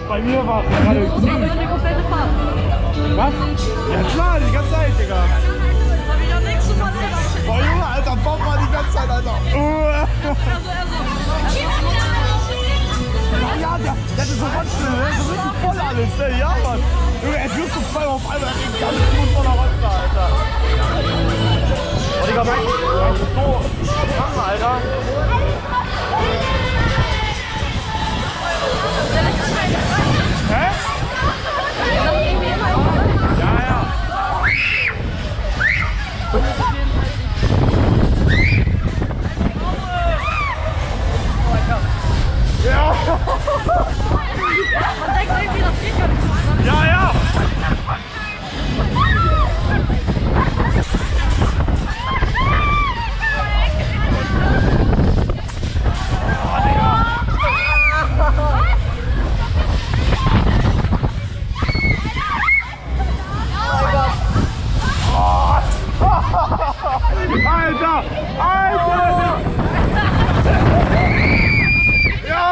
Bei mir war es gerade die komplette Fahrt. Was? Ja klar, die ganze Zeit, Digga. Das hab ich am nächsten Mal erwartet. Boah, Junge, Alter, Bob war die ganze Zeit, Alter. Ja, der hatte so Rotze, ne? So richtig voll alles, ne? Ja, Mann. Junge, er wirft so zwei auf einmal, er ging ganz gut voller Rotze, Alter. Oh, Digga, mein das ist so krank, Alter. Hä? Ja, ja. Ja. Man denkt irgendwie, das geht gar nicht zusammen. Ja, ja. Alter! Alter! Ja!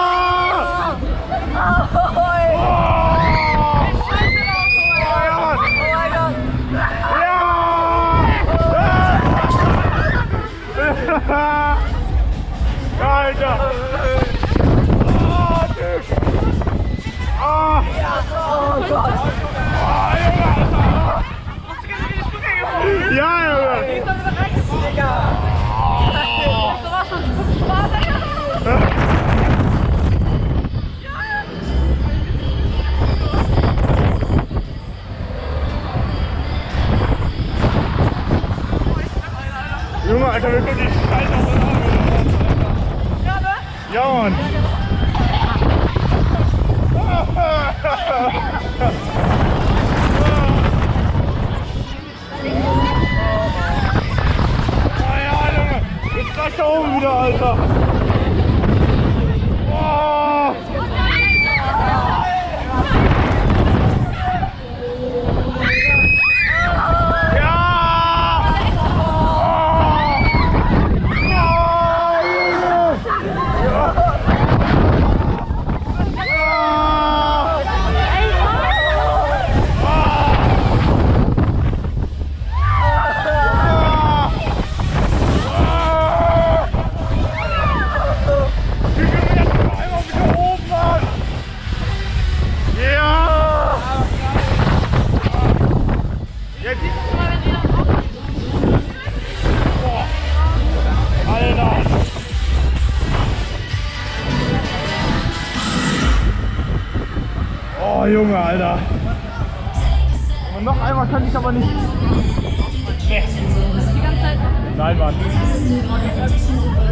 Alter! Oh, Typ! Oh! Oh Gott! Oh, Junge, Alter! Hast du gesehen, wie die Sprünge geflogen ist? Ja, Junge! Die ist doch wieder rechts, Digga! Du warst schon Spaß, Junge, Alter, wir können die Scheiße auf den Arm. Ja, ne? Ja, Mann. Oh ja, Junge. Jetzt gleich da oben wieder, Alter. Oh. Oh Junge, Alter. Und noch einmal kann ich aber nicht. Nee. die ganze Zeit. Nein, Mann.